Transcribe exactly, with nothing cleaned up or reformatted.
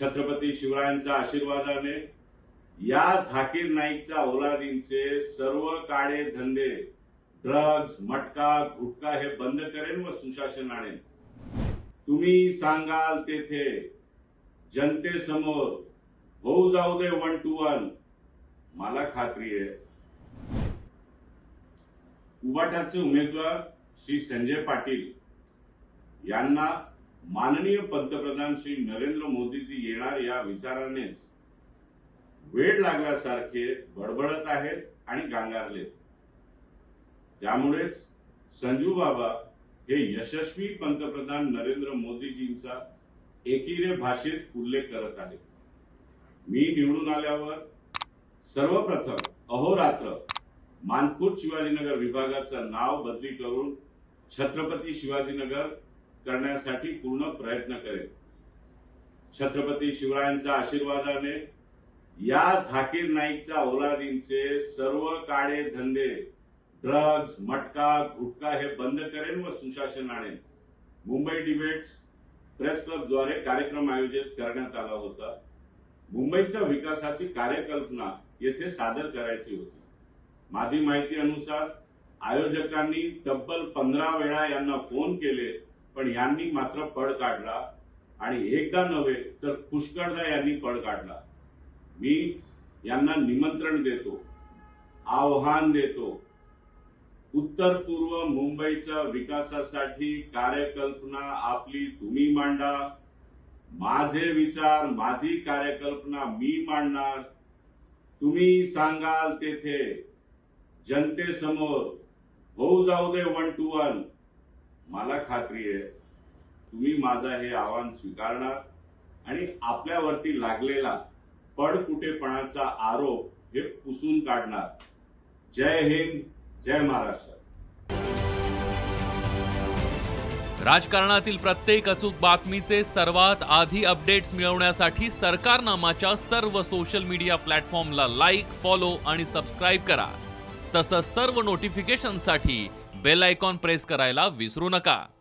छत्रपती शिवरायांच्या आशीर्वादाने या झाकीर नाईकच्या औलादींचे सर्व काळे धंदे, ड्रग्ज, मटका, गुटखा हे बंद करेन व सुशासन आणेन। तुम्ही सांगाल तेथे जनतेसमोर होऊ जाऊ दे वन टू वन, मला खात्री आहे। उबाटाचे उमेदवार श्री संजय पाटील यांना माननीय पंतप्रधान श्री नरेंद्र मोदीजी येणार या विचारानेच वेळ लागल्यासारखे बडबडत आहेत आणि गांगारलेत। त्यामुळेच संजू बाबा हे यशस्वी पंतप्रधान नरेंद्र मोदीजींचा एकीने भाषेत उल्लेख करत आहेत। मी निवडून आल्यावर सर्वप्रथम अहोरात्र मानखुर्द शिवाजीनगर विभागाचं नाव बदली करून छत्रपती शिवाजीनगर करण्यासाठी पूर्ण प्रयत्न करेन। छत्रपती शिवरायांच्या आशीर्वादाने या झाकीर नाईकच्या औलादींचे सर्व काळे धंदे, ड्रग्ज, मटका, गुटखा हे बंद करेन व सुशासन आणेन। मुंबई डिबेट्स प्रेस क्लब द्वारे कार्यक्रम आयोजित करण्यात आला होता। मुंबईच्या विकासाची कार्यकल्पना येथे सादर करायची होती। माझी माहिती अनुसार आयोजकांनी तब्बल पंधरा वेळा यांना फोन केले, पण यांनी मात्र पळ काढला आणि एकदा नव्हे तर पुष्कळदा यांनी पळ काढला। मी यांना निमंत्रण देतो, आव्हान देतो, उत्तर पूर्व मुंबईच्या विकासासाठी कार्यकल्पना आपली तुम्ही मांडा। माझे विचार, माझी कार्यकल्पना मी मांडणार। तुम्ही सांगाल तेथे जनतेसमोर होऊ जाऊ दे वन टू वन, मला खात्री आहे तुम्ही माझा हे आव्हान स्वीकारणार आणि आपल्यावरती लागलेला पडकुटेपणाचा आरोप हे पुसून काढणार। जय हिंद, जय महाराष्ट्र। राजकारणातील प्रत्येक अचूक बातमीचे सर्वात आधी अपडेट्स मिळवण्यासाठी सरकारनामाच्या सर्व सोशल मीडिया प्लॅटफॉर्मला लाईक, फॉलो आणि सबस्क्राईब करा। तसंच सर्व नोटिफिकेशनसाठी बेल आयकॉन प्रेस करायला विसरू नका।